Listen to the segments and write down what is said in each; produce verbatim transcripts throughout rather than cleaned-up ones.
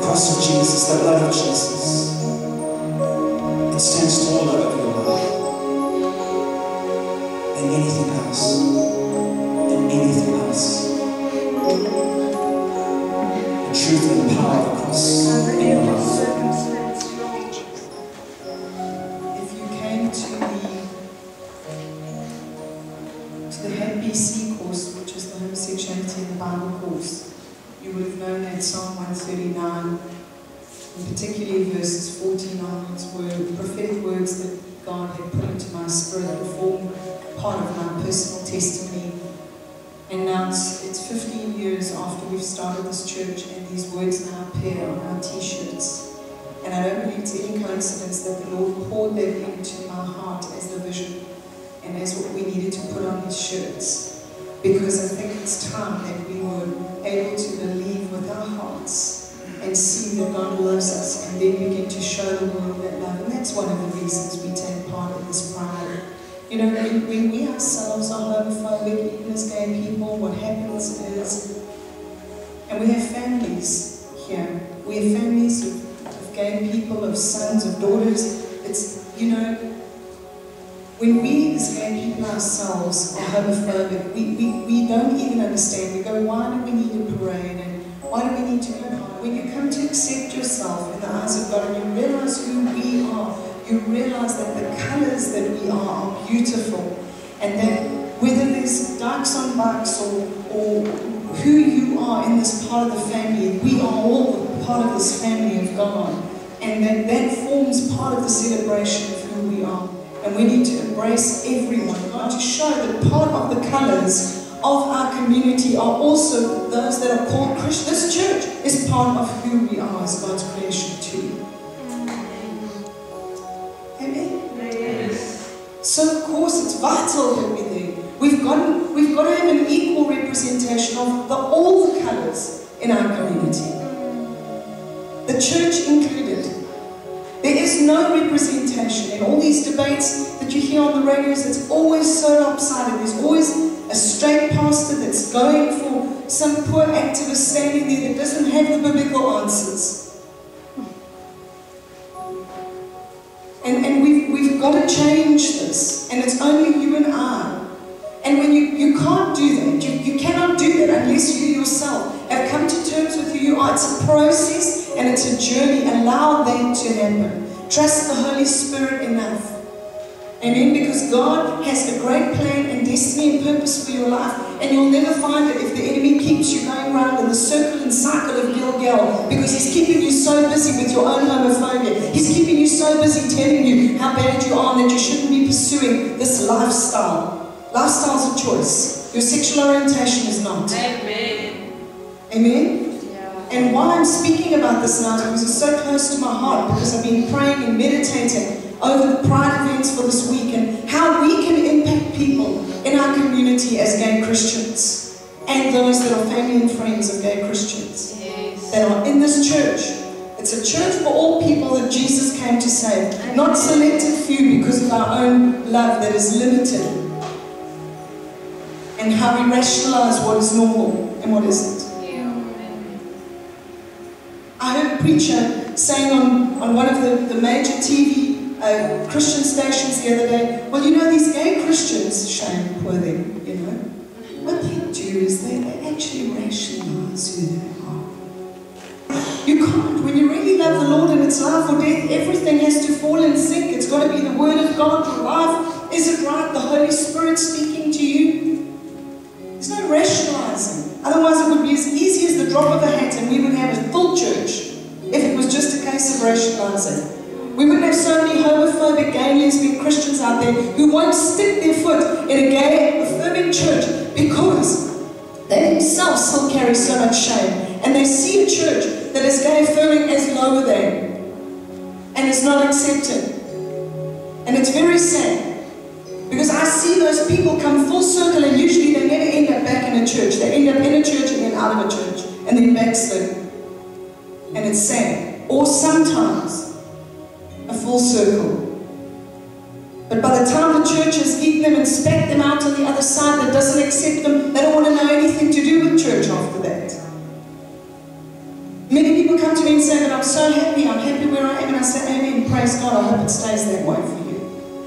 cross of Jesus, the blood of Jesus, it stands taller over your life than anything else, than anything else. The truth and the power of the cross in your life. If you came to the to the H B C course, which is the Homosexuality in the Bible course, you would have known that Psalm one thirty-nine, and particularly verses fourteen onwards, were prophetic words that God had put into my spirit that form part of my personal testimony. And now it's, it's fifteen years after we've started this church, and these words now appear on our t-shirts. And I don't believe it's any coincidence that the Lord poured that into my heart as the vision and as what we needed to put on these shirts. Because I think it's time that we were able to believe with our hearts and see that God loves us, and then begin to show the world that love. And that's one of the reasons we take part in this pride. You know, when, when we ourselves are homophobic, even as gay people, what happens is, and we have families here, we have families of, of gay people, of sons, of daughters. It's, you know, when we as gay people ourselves are homophobic, we, we, we don't even understand. We go, why do we need a parade? And why do we need to go home? When you come to accept yourself in the eyes of God and you realize who we are, you realize that the colours that we are are beautiful, and that whether there's dykes on bikes or, or who you are in this part of the family, we are all part of this family of God, and that that forms part of the celebration of who we are. And we need to embrace everyone, God, to show that part of the colours of our community are also those that are called Christians. This church is part of who we are as God's creation too. Amen? Yes. So of course it's vital that we're there. We've got, we've got to have an equal representation of the, all the colours in our community. The church included. There is no representation in all these debates that you hear on the radios. It's always so lopsided. There's always a straight pastor that's going for some poor activist standing there that doesn't have the biblical answers. And, and we've, we've got to change this, and it's only you and I. And when you, you can't do that, you, you cannot do that unless you yourself have come to terms with who you are. It's a process and it's a journey. Allow that to happen. Trust the Holy Spirit enough. Amen? Because God has a great plan and destiny and purpose for your life, and you'll never find it if the enemy keeps you going around in the circle and cycle of Gilgal, because he's keeping you so busy with your own homophobia. He's keeping you so busy telling you how bad you are and that you shouldn't be pursuing this lifestyle. Lifestyle's a choice. Your sexual orientation is not. Amen. Amen? Yeah. And why I'm speaking about this now is because it's so close to my heart, because I've been praying and meditating over the Pride events for this week and how we can impact people in our community as gay Christians and those that are family and friends of gay Christians yes. that are in this church. It's a church for all people that Jesus came to save, Amen. Not selected few because of our own love that is limited, and how we rationalize what is normal and what isn't. Yeah. I heard a preacher saying on, on one of the, the major T V uh, Christian stations the other day, well, you know, these gay Christians, shame, poor them, you know, what they do is they, they actually rationalize who they are. You can't. When you really love the Lord and it's life or death, everything has to fall in sync. It's got to be the Word of God, your life. Is it right? The Holy Spirit speaking to you? There's no rationalizing. Otherwise it would be as easy as the drop of a hat and we would have a full church if it was just a case of rationalizing. We wouldn't have so many homophobic, gay, lesbian Christians out there who won't stick their foot in a gay, affirming church because they themselves still carry so much shame. And they see a church that is gay affirming as lower than and is not accepted. And it's very sad. Because I see those people come full circle and usually they never end up back in a church. They end up in a church and then out of a church and then backslid. And it's sad. Or sometimes a full circle. But by the time the church has eaten them and spat them out on the other side that doesn't accept them, they don't want to know anything to do with church after that. Many people come come to me and say that I'm so happy, I'm happy where I am, and I say, amen, praise God, I hope it stays that way for you.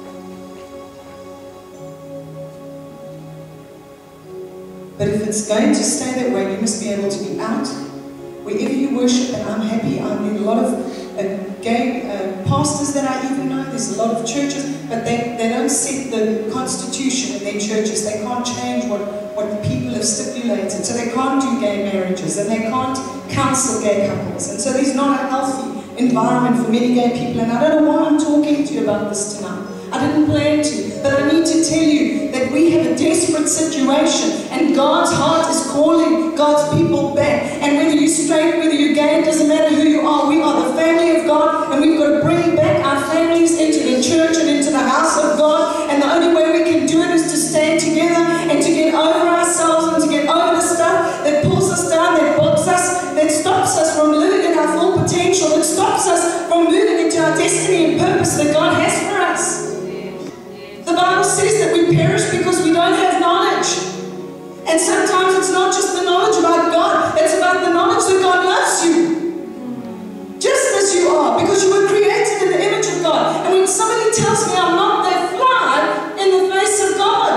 But if it's going to stay that way, you must be able to be out wherever you worship. And I'm happy. I mean, a lot of uh, gay uh, pastors that I even know. There's a lot of churches, but they, they don't set the constitution in their churches. They can't change what, what the people have stipulated. So they can't do gay marriages, and they can't counsel gay couples. And so there's not a healthy environment for many gay people. And I don't know why I'm talking to you about this tonight. I didn't plan to, but I need to tell you that we have a desperate situation, and God's heart is calling God's people back. And whether you're straight, whether you're gay, it doesn't matter who you are. We are the family of God, and we've got to bring back our families into the church and into the house of God. And the only way we can do it is to stand together and to get over ourselves and to get over the stuff that pulls us down, that blocks us, that stops us from living in our full potential, that stops us from moving into our destiny and purpose that God has for us. The Bible says that we perish because we don't have knowledge. And sometimes it's not just the knowledge about God, it's about the knowledge that God loves you. Just as you are, because you were created in the image of God. And when somebody tells me I'm not that fly in the face of God,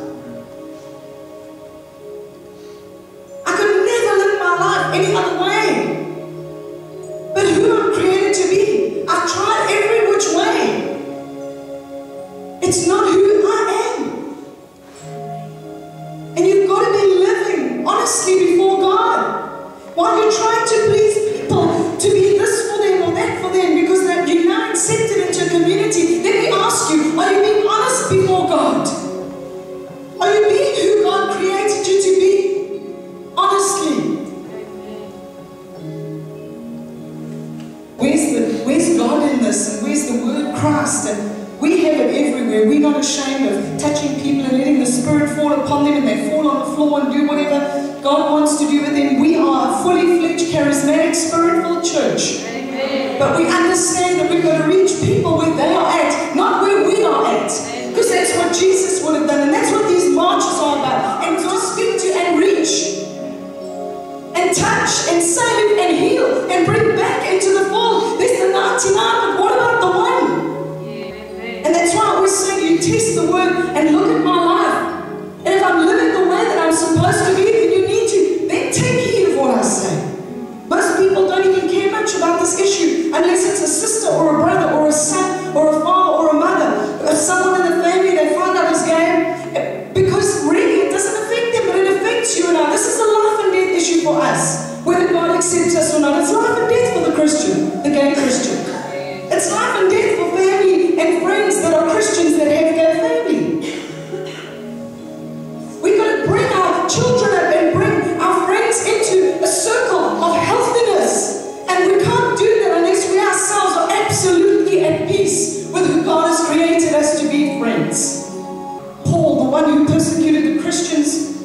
I could never live my life any other way but who I'm created to be. I've tried every which way. It's not who I am. And you've got to be living honestly before God. While you're trying to please people, to be this for them or that for them, because that you're now accepted into a community, let me ask you, are you being honest before God? Are you being who God created you to be? Honestly. Where's the where's God in this? And where's the word Christ? And we have it everywhere. We're not ashamed of touching people and letting the Spirit fall upon them and they fall on the floor and do whatever God wants to do with them. We are a fully fledged, charismatic, Spirit-filled church. Amen. But we understand that we've got to reach people where they are at, not where we are at. Because that's what Jesus would have done, and that's what these marches are about. And to speak to and reach and touch and save and heal and bring back into the fold. There's the ninety-nine, but what about the one? And that's why we say you test the word and look at my life. And if I'm living the way that I'm supposed to be, then you need to then take heed of what I say. Most people don't even care much about this issue unless it's a sister or a brother or a son or a father or a mother. If someone in the family, they find out is gay, because really it doesn't affect them, but it affects you and I. This is a life and death issue for us. Whether God accepts us or not, it's life and death for the Christian, the gay Christian. It's life and death for family and friends that are Christians that have gay family. We've got to bring our children up and bring our friends into a circle of healthiness. And we can't do that unless we ourselves are absolutely at peace with who God has created us to be, friends. Paul, the one who persecuted the Christians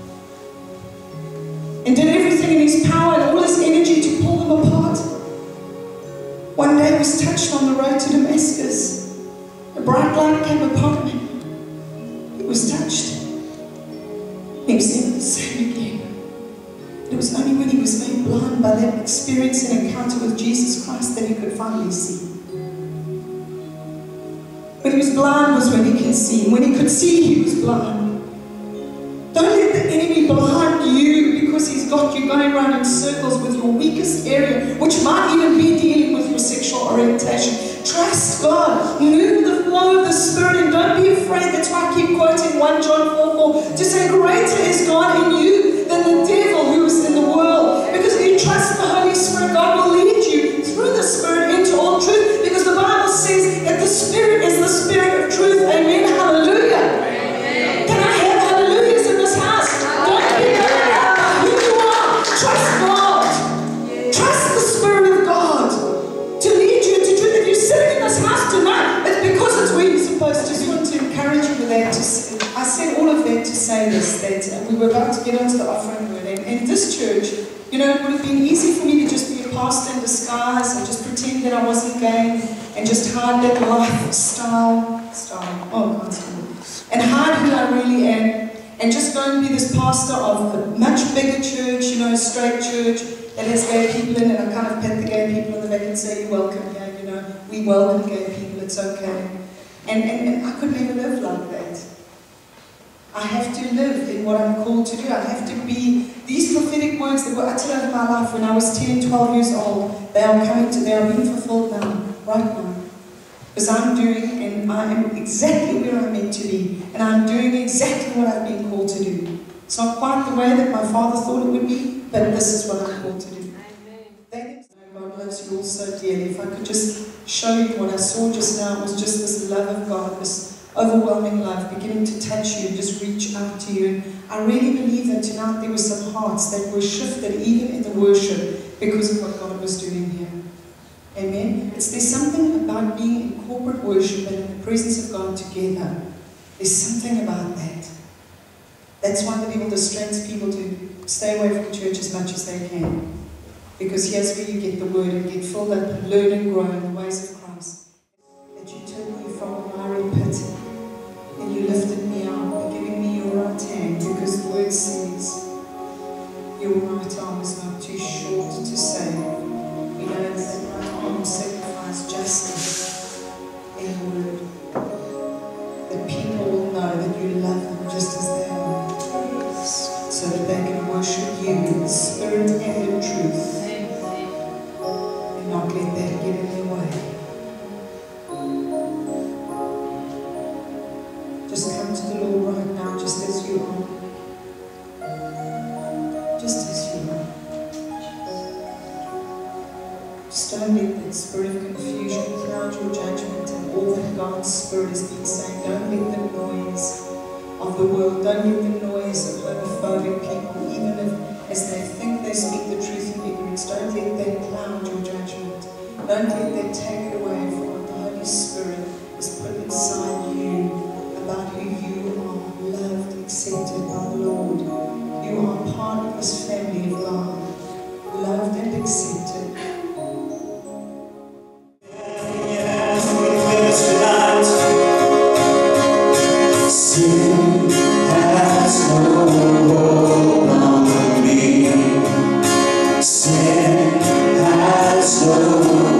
and did everything in his power and all his energy to pull them apart, one day he was touched on the road to Damascus. A bright light came upon him. He was touched. He was never the same again. It was only when he was made blind by that experience and encounter with Jesus Christ that he could finally see. When he was blind was when he could see. When he could see, he was blind. Don't let the enemy blind you because he's got you going around in circles with your weakest area, which might even be dealing with your sexual orientation. Trust God. Move the flow of the Spirit and don't be afraid. That's why I keep quoting First John four four to say, greater is God in you than the devil who is in the world. Because if you trust the Holy Spirit, God will lead you through the Spirit into all truth. Because the Bible says that the Spirit is the Spirit of truth. Amen. Hallelujah. Amen. Can I have hallelujahs in this house? Don't be afraid about who you are. Trust God. Trust the Spirit of God to lead you into truth. If you're sitting in this house tonight, it's because it's where you're supposed to. I just want to encourage you with that. I said all of that to say this, that we were about to get onto the offering word. And in this church, you know, it would have been easy for me to just be a pastor in disguise and just pretend that I wasn't gay and just hide that lifestyle, style, oh God, and hide who I really am. and just go and be this pastor of a much bigger church, you know, a straight church that has gay people in it. I kind of pet the gay people on the back and say, you're welcome here, you know, we welcome gay people, it's okay. And, and, and I could never live like that. I have to live in what I'm called to do. I have to be, these prophetic words that were uttered over my life when I was ten, twelve years old, they are coming to, they are being fulfilled now, right now. Because I'm doing, and I am exactly where I'm meant to be, and I'm doing exactly what I've been called to do. It's not quite the way that my father thought it would be, but this is what I'm called to do. Amen. God loves you all so dearly. If I could just show you what I saw just now, it was just this love of God, this overwhelming love beginning to touch you and just reach out to you. And I really believe that tonight there were some hearts that were shifted even in the worship because of what God was doing here. Amen. It's, there's something about being in corporate worship and in the presence of God together. There's something about that. That's why the devil distracts people to stay away from church as much as they can. Because here's where you get the word and get filled up and learn and grow in the ways of Christ. That you took me from a miry pit and you lifted me up by giving me your right hand, because the word says your right arm is not too short to save. We know that that right arm signifies justice in the word. That people will know that you love them just as they are, so that they can worship you in spirit and in truth, and not let that get in their way. Just come to the Lord right now, just as you are. Just as you are. Just don't let that spirit of confusion cloud your judgment and all that God's Spirit has been saying. Don't let the noise of the world, don't let the noise of homophobic people, even if, as they think they speak the truth in ignorance, don't let that cloud your judgment. Don't let that take it away from what the Holy Spirit has put inside you about who you are, loved, accepted by the Lord. You are part of this family of God, loved and accepted. Sin has no hold on me. Sin has no